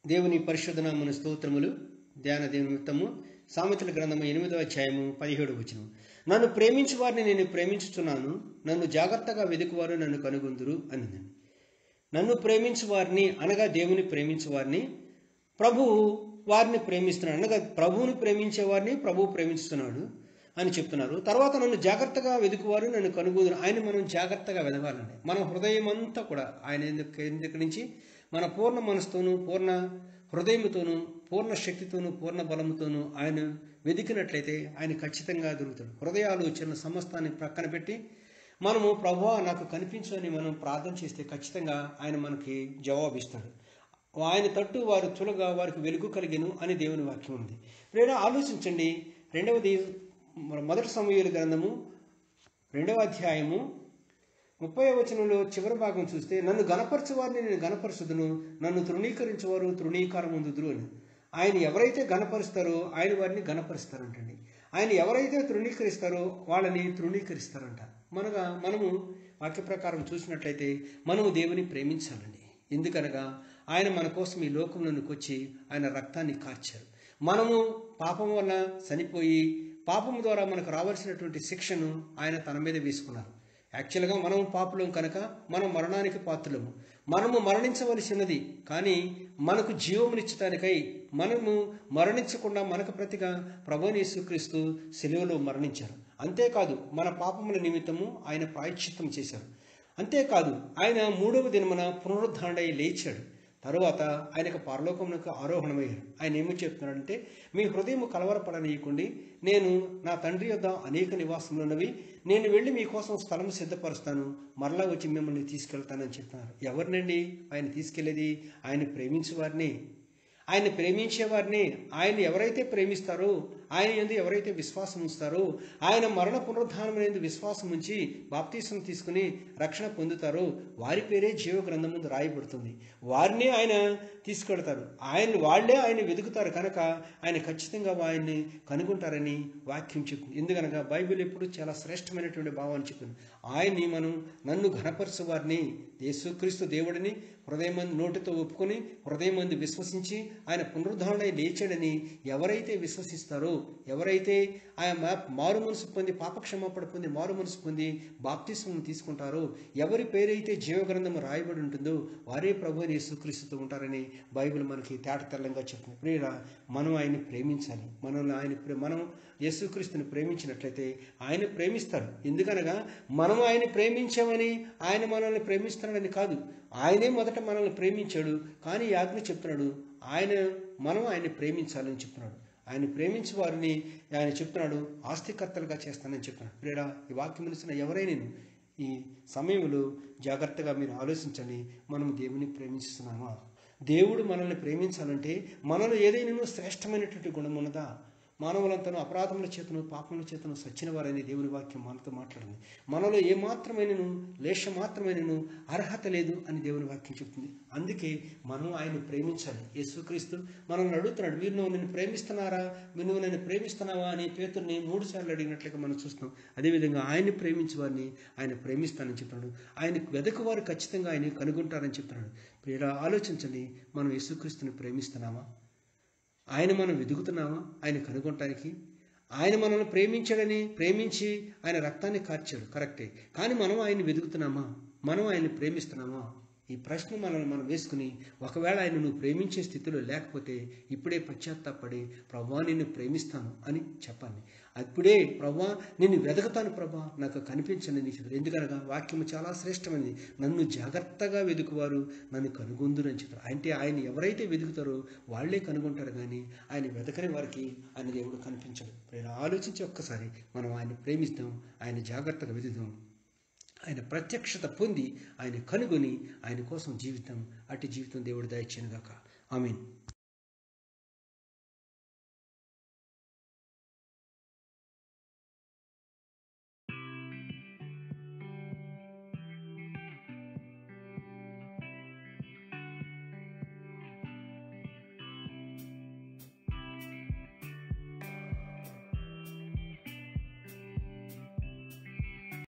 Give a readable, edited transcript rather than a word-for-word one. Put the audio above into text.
దేవుని పరిశుద్ధ నామమున స్తోత్రములు. ధ్యాన నిమిత్తము సామెతల గ్రంథము 8వ అధ్యాయము 17వ వచనం. నన్ను ప్రేమించు వారిని నేను ప్రేమించుచున్నాను, నన్ను జాగ్రత్తగా వెదుకువారు నన్ను కనుగొందురు అన్నది. నన్ను ప్రేమించు వారిని అనగా దేవుని ప్రేమించు వారిని ప్రభువు వారిని ప్రేమిస్తున్నాడు, అనగా ప్రభువుని ప్రేమించే వారిని ప్రభువు ప్రేమిస్తున్నాడు అని చెప్తున్నారు. తర్వాత నన్ను జాగ్రత్తగా వెదుకువారు నన్ను కనుగొందురు. ఆయన మనం జాగ్రత్తగా వెదగాలండి. మన హృదయం అంతా కూడా ఆయన దగ్గర నుంచి మన పూర్ణ మనసుతోనూ, పూర్ణ హృదయంతోనూ, పూర్ణ శక్తితోనూ, పూర్ణ బలముతోనూ ఆయన వెదికినట్లయితే ఆయన ఖచ్చితంగా దొరుకుతాడు. హృదయాలోచన సమస్తాన్ని ప్రక్కన పెట్టి మనము ప్రభువా నాకు కనిపించు అని మనం ప్రార్థన చేస్తే ఖచ్చితంగా ఆయన మనకి జవాబిస్తాడు. ఆయన తట్టు వారు చులగా వారికి వెలుగు కలిగెను అని దేవుని వాక్యం ఉంది. లేదా ఆలోచించండి. మొదటి సమూయేలు గ్రంథము 2వ అధ్యాయము 30వ వచనంలో చివరి భాగం చూస్తే, నన్ను గణపరచు వారిని నేను గణపరచుదును, నన్ను తృణీకరించేవారు తృణీకారం పొందుదురు అని. ఆయన ఎవరైతే గణపరుస్తారో ఆయన వారిని గణపరుస్తారంటండి. ఆయన ఎవరైతే తృణీకరిస్తారో వాళ్ళని తృణీకరిస్తారంట. మనము వాక్య ప్రకారం చూసినట్లయితే మనము దేవుని ప్రేమించాలండి. ఎందుకనగా ఆయన మన కోసం ఈ లోకంలోనికి వచ్చి ఆయన రక్తాన్ని కార్చారు. మనము పాపం వల్ల చనిపోయి పాపం ద్వారా మనకు రావాల్సినటువంటి శిక్షను ఆయన తన మీద వేసుకున్నారు. యాక్చువల్గా మనం పాపులం కనుక మనం మరణానికి పాత్రులము. మనము మరణించవలసినది, కానీ మనకు జీవమునిచ్చటానికై మనము మరణించకుండా మనకు ప్రతిగా ప్రభువైన యేసుక్రీస్తు శిలువలో మరణించారు. అంతేకాదు మన పాపముల నిమిత్తము ఆయన ప్రాయశ్చిత్తం చేశారు. అంతేకాదు ఆయన 3వ దినమున పునరుద్ధారణై లేచాడు. తరువాత ఆయనకు పరలోకమునకు ఆరోహణమయ్యారు. ఆయన ఏమి చెప్తున్నాడంటే, మీ హృదయం కలవరపడనీయకండి, నేను నా తండ్రి యొద్ద అనేక నివాసములున్నవి, నేను వెళ్ళి మీకోసం స్థలం సిద్ధపరుస్తాను, మరలా వచ్చి మిమ్మల్ని తీసుకెళ్తానని చెప్తున్నారు. ఎవరినండి ఆయన తీసుకెళ్లేది? ఆయన ప్రేమించేవారిని, ఆయన ప్రేమించేవారిని. ఆయన ఎవరైతే ప్రేమిస్తారో, ఆయన యందు ఎవరైతే విశ్వాసం ఉంచుతారో, ఆయన మరణ పునరుద్ధానం యందు విశ్వాసం ఉంచి బాప్తీసం తీసుకుని రక్షణ పొందుతారో వారి పేరే జీవ గ్రంథం ముందు రాయబడుతుంది. వారినే ఆయన తీసుకెడతారు. వాళ్ళే ఆయన వెతుకుతారు కనుక ఆయన ఖచ్చితంగా ఆయన్ని కనుగొంటారని వాక్యం చెప్తుంది. ఎందుకనగా బైబిల్ ఎప్పుడు చాలా శ్రేష్టమైనటువంటి భావాన్ని చెప్తుంది. ఆయన్ని మనం నన్ను ఘనపరచు వారిని, యేసుక్రీస్తు దేవుడిని హృదయమందు నోటితో ఒప్పుకొని హృదయమందు విశ్వసించి ఆయన పునరుద్ధారణై లేచాడని ఎవరైతే విశ్వసిస్తారో, ఎవరైతే ఆయన మారు మనసు పొంది పాపక్షమాపణ పొంది మారు మనసు పొంది బాప్తిస్మం తీసుకుంటారో, ఎవరి పేరైతే జీవగ్రంథము రాయబడి ఉంటుందో వారే ప్రభువైన యేసుక్రీస్తుతో ఉంటారని బైబిల్ మనకి తేటతెల్లంగా చెప్తుంది. ప్రియురా, మనం ఆయన్ని ప్రేమించాలి. మనం యేసుక్రీస్తుని ప్రేమించినట్లయితే ఆయన ప్రేమిస్తారు. ఎందుకనగా మనం ఆయన ప్రేమించామని ఆయన మనల్ని ప్రేమిస్తున్నాడని కాదు. ఆయనే మొదట మనల్ని ప్రేమించాడు, కానీ ఈ ఆజ్ఞ చెప్తున్నాడు మనం ఆయన్ని ప్రేమించాలని చెప్తున్నాడు. ఆయన ప్రేమించే వారిని ఆయన చెప్తున్నాడు ఆస్తికర్తలుగా చేస్తానని చెప్తున్నాడు. ప్రియుడా, ఈ వాక్యం తెలిసిన ఎవరైనా ఈ సమయంలో జాగ్రత్తగా మీరు ఆలోచించండి. మనం దేవుని ప్రేమిస్తున్నామా? దేవుడు మనల్ని ప్రేమించాలంటే మనలో ఏదైనా శ్రేష్టమైనటువంటి గుణం ఉన్నదా? మానవులంతను అపరాధముల చేతను పాపముల చేతను సచ్చిన వారని దేవుని వాక్యం మనతో మాట్లాడింది. మనలో ఏమాత్రమైనను లేశ మాత్రమైనను అర్హత లేదు అని దేవుని వాక్యం చెప్తుంది. అందుకే మనం ఆయన్ని ప్రేమించాలి. యేసుక్రీస్తు మనల్ని అడుగుతున్నాడు, మీరు నువ్వు నన్ను ప్రేమిస్తున్నారా, నువ్వు నన్ను ప్రేమిస్తున్నావా అని పేతురుని 3 సార్లు అడిగినట్లుగా మనం చూస్తాం. అదేవిధంగా ఆయన్ని ప్రేమించే వారిని ఆయన ప్రేమిస్తానని చెప్తున్నాడు. ఆయనకు వెదకు వారు ఖచ్చితంగా ఆయన కనుగొంటారని చెప్తున్నాడు. ప్రియుడా, ఆలోచించండి, మనం యేసుక్రీస్తుని ప్రేమిస్తున్నామా? ఆయన మనం వెతుకుతున్నామా ఆయన కనుగొనటానికి? ఆయన మనల్ని ప్రేమించి ఆయన రక్తాన్ని కార్చాడు, కరెక్టే. కానీ మనం ఆయన్ని వెతుకుతున్నామా? మనం ఆయన్ని ప్రేమిస్తున్నామా? ఈ ప్రశ్న మనం వేసుకుని, ఒకవేళ ఆయన నువ్వు ప్రేమించే స్థితిలో లేకపోతే ఇప్పుడే పశ్చాత్తాపడి ప్రభువా నిన్ను ప్రేమిస్తాను అని చెప్పాలి. అప్పుడే ప్రభువా నిన్ను వెతుకుతాను ప్రభా, నాకు కనిపించండి నీ చెప్పారు. ఎందుకనగా వాక్యము చాలా శ్రేష్టమైనది. నన్ను జాగ్రత్తగా వెతుకువారు నన్ను కనుగొందురు అని చెప్పారు. అంటే ఆయన ఎవరైతే వెతుకుతారో వాళ్ళే కనుగొంటారు, కానీ ఆయన వెతకని వారికి ఆయన దేవుడు కనిపించడు. ఆలోచించి ఒక్కసారి మనం ఆయన ప్రేమిస్తాం, ఆయన జాగ్రత్తగా వెతుకుతాం, ఆయన ప్రత్యక్షత పొంది ఆయన కనుగొని ఆయన కోసం జీవితం, అట్టి జీవితం దేవుడు దయచేయనుగాక. ఆమేన్.